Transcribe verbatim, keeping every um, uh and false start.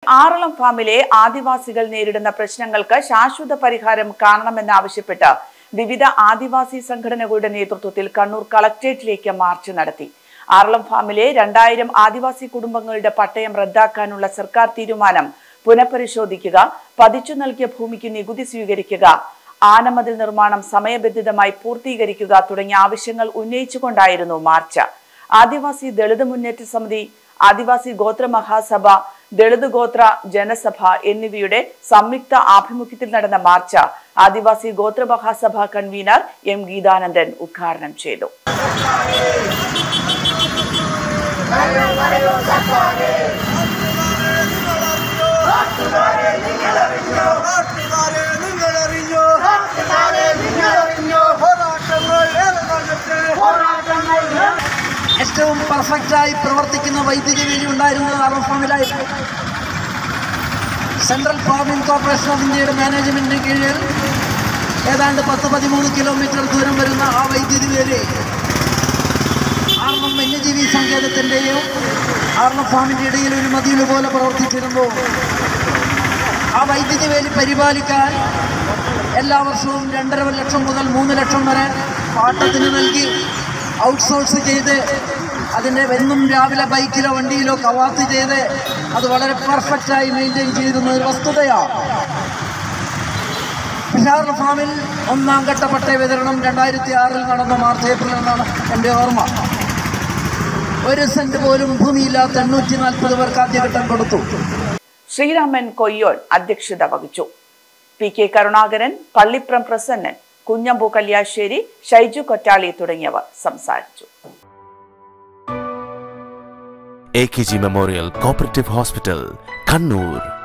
ആറളം ഫാമിലെ ആദിവാസികൾ നേരിടുന്ന പ്രശ്നങ്ങൾക്ക് ശാശ്വത പരിഹാരം കാണണമെന്നാവശ്യപ്പെട്ട് വിവിധ ആദിവാസി സംഘടനകളുടെ നേതൃത്വത്തിൽ കണ്ണൂർ കളക്ടറേറ്റിലേക്ക് മാർച്ച് നടത്തി. ആറളം ഫാമിലെ രണ്ടായിരം ആദിവാസി കുടുംബങ്ങളുടെ പട്ടയം റദ്ദാക്കാനുള്ള സർക്കാർ തീരുമാനം പുനഃപരിശോധിക്കുക, പതിച്ചു നൽകിയ ഭൂമിക്ക് നികുതി സ്വീകരിക്കുക, ആനമതിൽ നിർമ്മാണം സമയബന്ധിതമായി പൂർത്തീകരിക്കുക തുടങ്ങിയ ആവശ്യങ്ങൾ ഉന്നയിച്ചുകൊണ്ടായിരുന്നു മാർച്ച്. ആദിവാസി ദളിത് മുന്നേറ്റ സമിതി, ആദിവാസി ഗോത്ര മഹാസഭ, ദളിത് ഗോത്ര ജനസഭ എന്നിവയുടെ സംയുക്ത ആഭിമുഖ്യത്തിൽ നടന്ന മാർച്ച് ആദിവാസി ഗോത്ര മഹാസഭ കൺവീനർ എം ഗീതാനന്ദൻ ഉദ്ഘാടനം ചെയ്തു. ഏറ്റവും പെർഫെക്റ്റായി പ്രവർത്തിക്കുന്ന വൈദ്യുതി വേലി ഉണ്ടായിരുന്നത് ആറളം ഫാമിലായിരുന്നു. സെൻട്രൽ ഫാമിംഗ് കോർപ്പറേഷൻ ഓഫ് ഇന്ത്യയുടെ മാനേജ്മെന്റിന് കീഴിൽ ഏതാണ്ട് പത്ത് പതിമൂന്ന് കിലോമീറ്റർ ദൂരം വരുന്ന ആ വൈദ്യുതി വേലി ആറളം വന്യജീവി സങ്കേതത്തിൻ്റെയും ആറളം ഫാമിൻ്റെ ഇടയിൽ ഒരു മതിൽ പോലെ പ്രവർത്തിച്ചിരുന്നു. ആ വൈദ്യുതി വേലി പരിപാലിക്കാൻ എല്ലാ വർഷവും രണ്ടര ലക്ഷം മുതൽ മൂന്ന് ലക്ഷം വരെ പാട്ടത്തിന് നൽകി ഔട്ട്സോഴ്സ് ചെയ്ത് അതിൻ്റെ എന്നും രാവിലെ ബൈക്കിലോ വണ്ടിയിലോ കവാത്ത് ചെയ്ത് അത് വളരെ പെർഫെക്റ്റായി മെയിൻറ്റെയിൻ ചെയ്തിരുന്ന ഒരു വസ്തുതയാണ്. ആറളം ഫാമിൽ ഒന്നാം ഘട്ട പട്ടയ വിതരണം രണ്ടായിരത്തി ആറിൽ നടന്ന മാർച്ച് ഏപ്രിൽ എന്നാണ് എൻ്റെ ഓർമ്മ. ഒരു സെന്റ് പോലും ഭൂമിയില്ലാത്ത എണ്ണൂറ്റി നാൽപ്പത് പേർക്ക് ആദ്യഘട്ടം കൊടുത്തു. ശ്രീരാമൻ കൊയ്യോൾ അധ്യക്ഷത വഹിച്ചു. പി കെ കരുണാകരൻ, പള്ളിപ്രം പ്രസന്നൻ, കുഞ്ഞമ്പു കല്യാശ്ശേരി, ഷൈജു കൊറ്റാളി തുടങ്ങിയവർ സംസാരിച്ചു. A K G memorial cooperative hospital, Kannur.